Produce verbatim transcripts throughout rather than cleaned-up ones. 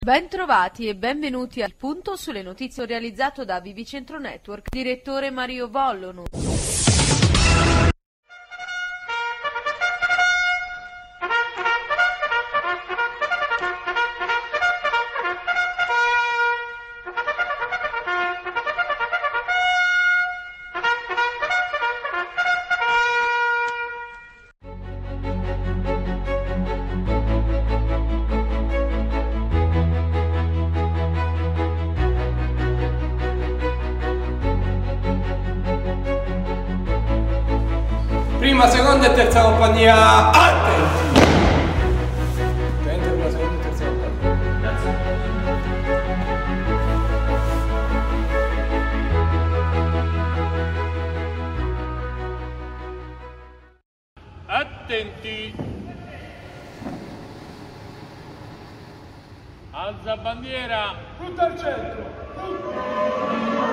Bentrovati e benvenuti al Punto sulle notizie realizzato da Vivicentro Network, direttore Mario Vollonu. Prima, seconda e terza compagnia, attenti! Attenti, prima, seconda e terza compagnia. Grazie. Attenti! Alza bandiera! Tutto al centro! Tutto.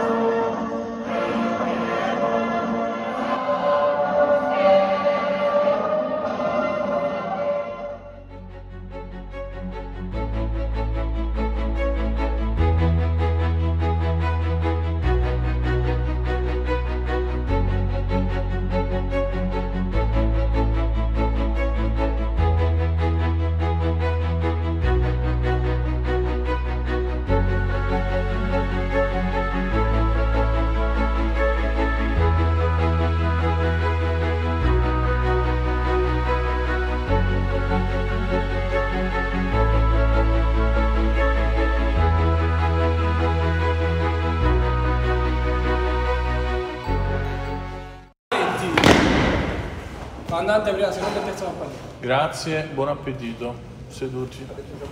Andate prima, seconda e terza compagnia. Grazie, buon appetito. Seduti.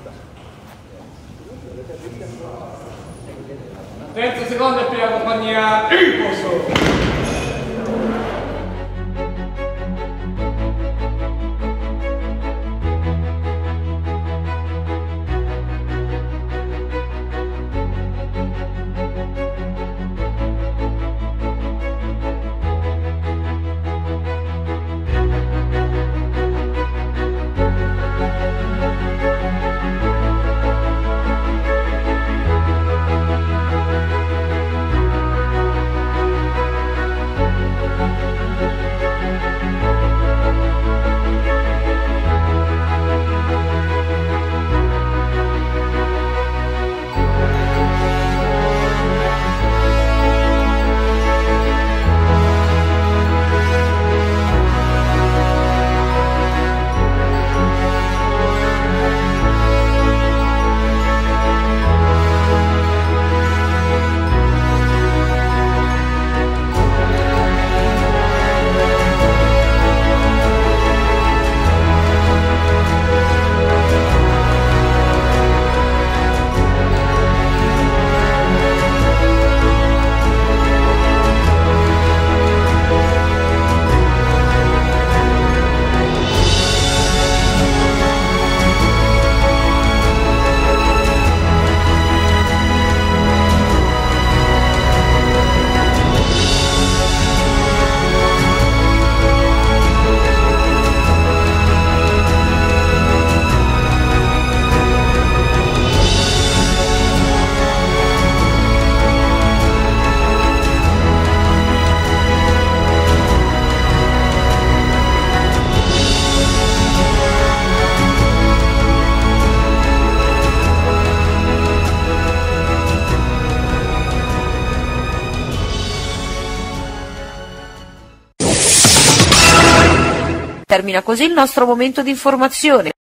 Terza, seconda e prima compagnia, in posto. Termina così il nostro momento di informazione.